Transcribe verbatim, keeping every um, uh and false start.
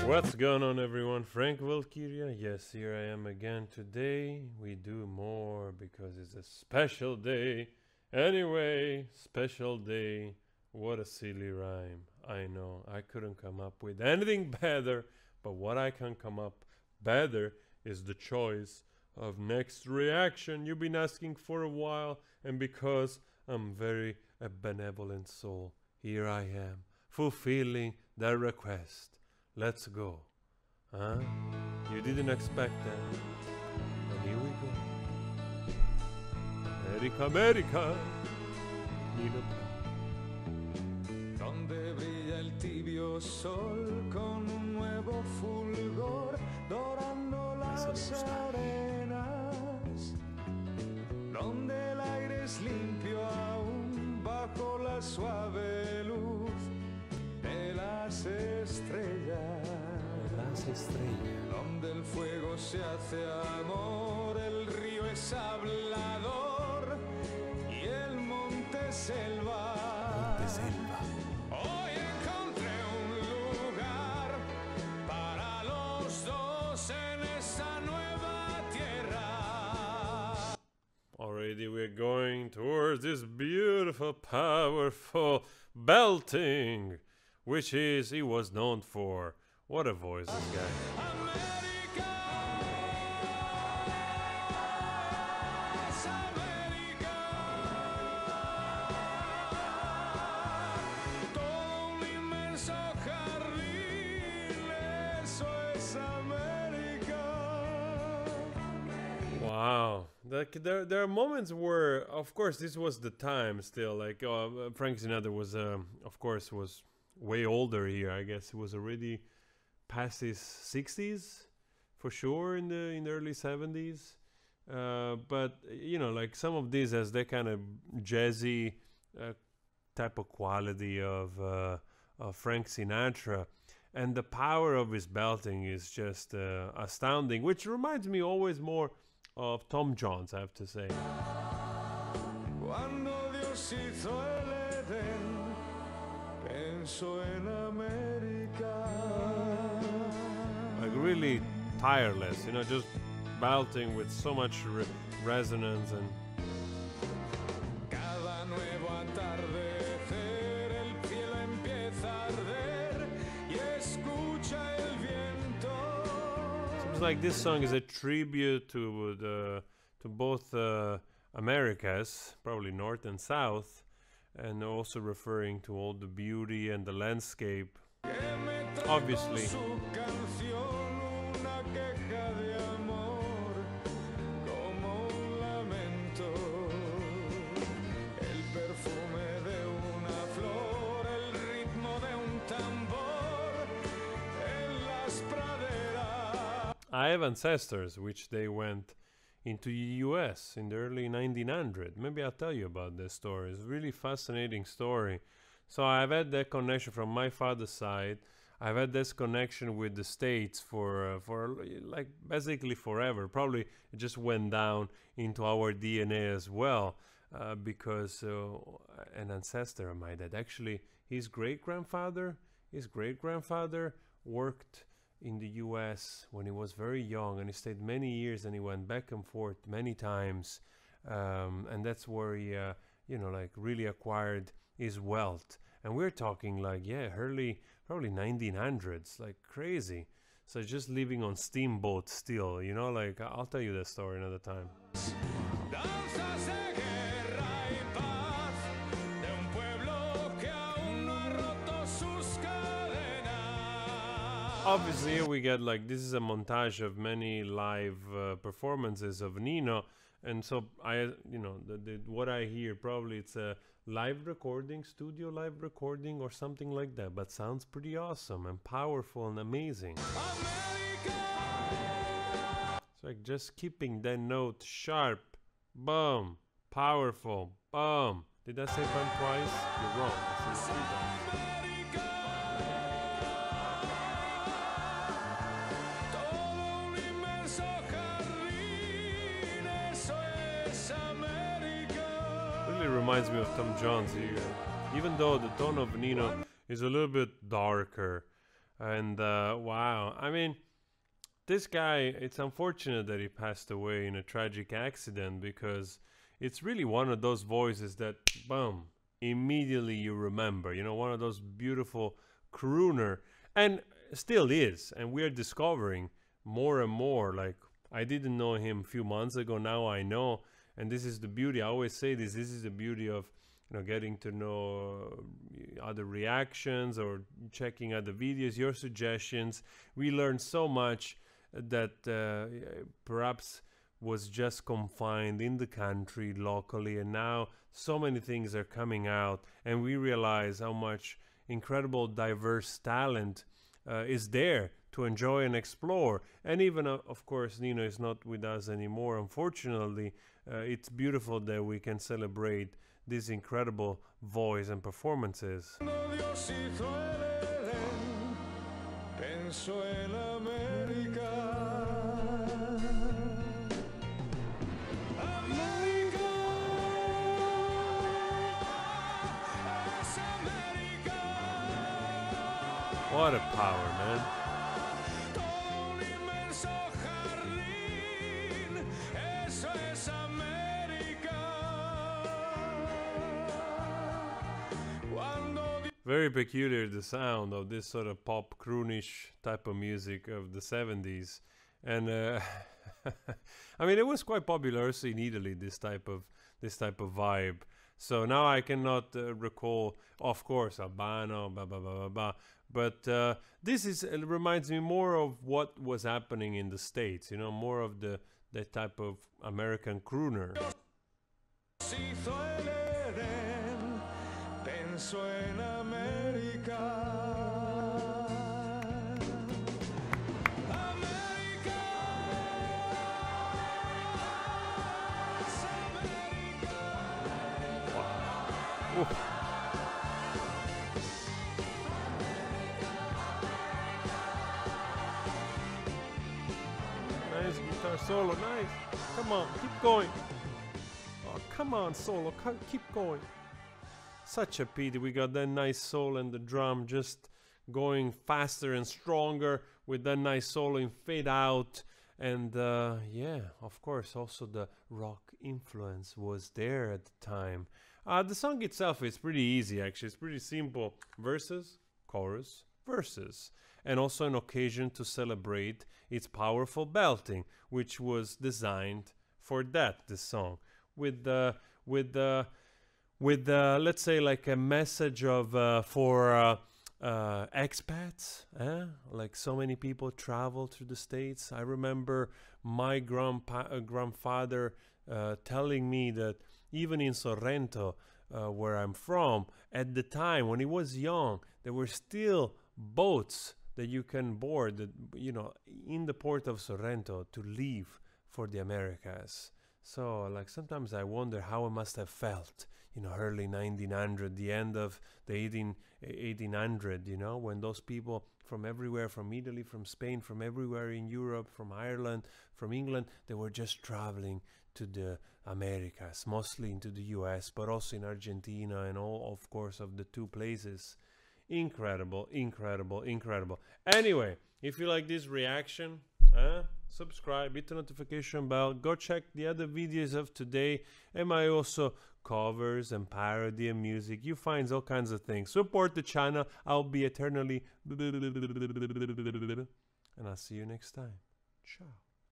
What's going on, everyone? Frank Valkyria. Yes, here I am again. Today we do more because it's a special day. Anyway, special day. What a silly rhyme. I know, I couldn't come up with anything better, but what I can come up better is the choice of next reaction you've been asking for a while, and because I'm very a benevolent soul, here I am, fulfilling that request. Let's go. Huh? You didn't expect that. And here we go. America, America. Nino Bravo. Donde brilla el tibio sol con un nuevo fulgor dorando las arenas. Donde el aire es limpio aún bajo la suave luz de las estrellas. Las estrellas. Donde el fuego se hace amor, el río es hablador y el monte selva. Monte selva. Hoy encontré un lugar para los dos en esa nueva tierra. Already we're going towards this beautiful, powerful belting, which is he was known for. What a voice, this guy. América es América, todo un inmenso jardín, eso es América. Wow. Like there, there are moments where, of course, this was the time still. Like uh, Frank Sinatra was, um, of course, was way older here. I guess he was already past his sixties, for sure, in the in the early seventies. Uh, but you know, like some of these has that kind of jazzy uh, type of quality of, uh, of Frank Sinatra, and the power of his belting is just uh, astounding. Which reminds me always more of Tom Jones, I have to say. Cuando Dios hizo el Edén, pensó en América. Like really tireless, you know, just belting with so much re resonance and. Cada nuevo atardecer el cielo empieza a arder y escucha el viento. Seems like this song is a tribute to the to both uh, Americas, probably North and South, and also referring to all the beauty and the landscape. Obviously. I have ancestors which they went into the U S in the early nineteen hundreds. Maybe I'll tell you about this story. It's a really fascinating story. So I've had that connection from my father's side. I've had this connection with the States for uh, for like basically forever. Probably it just went down into our D N A as well, uh, because uh, an ancestor of mine that actually his great grandfather, his great grandfather worked in the U S when he was very young, and he stayed many years, and he went back and forth many times, um, and that's where he, uh, you know, like really acquired his wealth. And we're talking like, yeah, early, probably nineteen hundreds, like crazy. So just living on steamboats still, you know, like I'll tell you that story another time. Obviously, here we get like this is a montage of many live uh, performances of Nino, and so I, you know, the, the, what I hear probably it's a live recording, studio live recording or something like that, but sounds pretty awesome and powerful and amazing. America! It's like just keeping that note sharp, boom, powerful, boom. Did I say bum twice? You're wrong. I said three times. Reminds me of Tom Jones here. Even though the tone of Nino is a little bit darker, And uh, wow, I mean, this guy, it's unfortunate that he passed away in a tragic accident, because it's really one of those voices that, boom, immediately you remember. You know, one of those beautiful crooner, and still is. And we're discovering more and more. Like, I didn't know him a few months ago, now I know. And this is the beauty. I always say this. This is the beauty of, you know, getting to know uh, other reactions or checking other videos, your suggestions. We learn so much that uh, perhaps was just confined in the country locally, and now so many things are coming out, and we realize how much incredible diverse talent uh, is there to enjoy and explore. And even uh, of course Nino is not with us anymore, unfortunately. Uh, it's beautiful that we can celebrate this incredible voice and performances. What a power, man. Very peculiar, the sound of this sort of pop croonish type of music of the seventies. And uh, I mean, it was quite popular also in Italy, this type of this type of vibe. So now I cannot uh, recall, of course, Albano, blah blah blah blah blah. But uh, this is it reminds me more of what was happening in the States. You know, more of the that type of American crooner. Oof. Nice guitar solo, nice. Come on, keep going. Oh, come on, solo, keep going. Such a pity, we got that nice solo and the drum just going faster and stronger with that nice solo in fade out. And uh, yeah, of course, also the rock influence was there at the time. Uh, the song itself is pretty easy, actually. It's pretty simple. Verses, chorus, verses. And also an occasion to celebrate its powerful belting, which was designed for that, this song. With the, with the, with the, let's say like a message of, uh, for uh, uh, expats, eh? Like so many people travel to the States. I remember my grandpa, uh, grandfather uh, telling me that even in Sorrento, uh, where I'm from, at the time when he was young, there were still boats that you can board, that, you know, in the port of Sorrento to leave for the Americas. So, like, sometimes I wonder how I must have felt, you know, early nineteen hundred, the end of the eighteen hundred, you know, when those people from everywhere, from Italy, from Spain, from everywhere in Europe, from Ireland, from England, they were just traveling to the Americas, mostly into the U S, but also in Argentina and all, of course, of the two places. Incredible, incredible, incredible. Anyway, if you like this reaction, uh, subscribe, hit the notification bell, go check the other videos of today, and my also covers and parody and music. You find all kinds of things. Support the channel. I'll be eternally, and I'll see you next time. Ciao.